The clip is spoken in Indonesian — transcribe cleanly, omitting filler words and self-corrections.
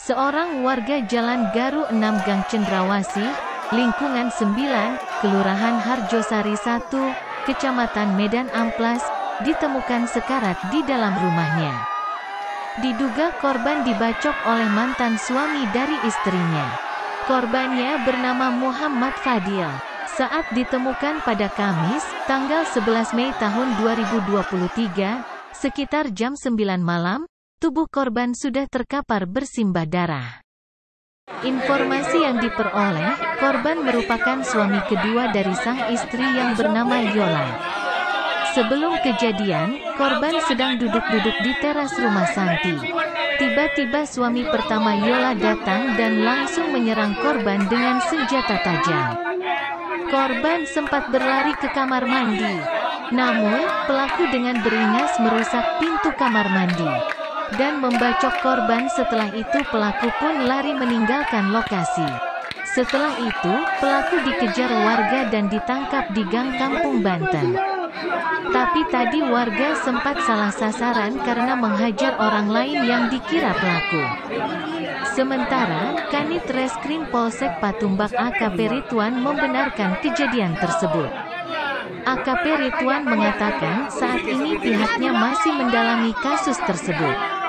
Seorang warga Jalan Garu 6 Gang Cendrawasih, Lingkungan 9, Kelurahan Harjosari 1, Kecamatan Medan Amplas, ditemukan sekarat di dalam rumahnya. Diduga korban dibacok oleh mantan suami dari istrinya. Korbannya bernama Muhammad Fadil. Saat ditemukan pada Kamis, tanggal 11 Mei tahun 2023, sekitar jam 9 malam, tubuh korban sudah terkapar bersimbah darah. Informasi yang diperoleh, korban merupakan suami kedua dari sang istri yang bernama Yola. Sebelum kejadian, korban sedang duduk-duduk di teras rumah Santi. Tiba-tiba suami pertama Yola datang dan langsung menyerang korban dengan senjata tajam. Korban sempat berlari ke kamar mandi. Namun, pelaku dengan beringas merusak pintu kamar mandi dan membacok korban. Setelah itu pelaku pun lari meninggalkan lokasi. Setelah itu, pelaku dikejar warga dan ditangkap di Gang Kampung Banten. Tapi tadi warga sempat salah sasaran karena menghajar orang lain yang dikira pelaku. Sementara, Kanit Reskrim Polsek Patumbak AKP Ridwan membenarkan kejadian tersebut. AKP Ridwan mengatakan saat ini pihaknya masih mendalami kasus tersebut.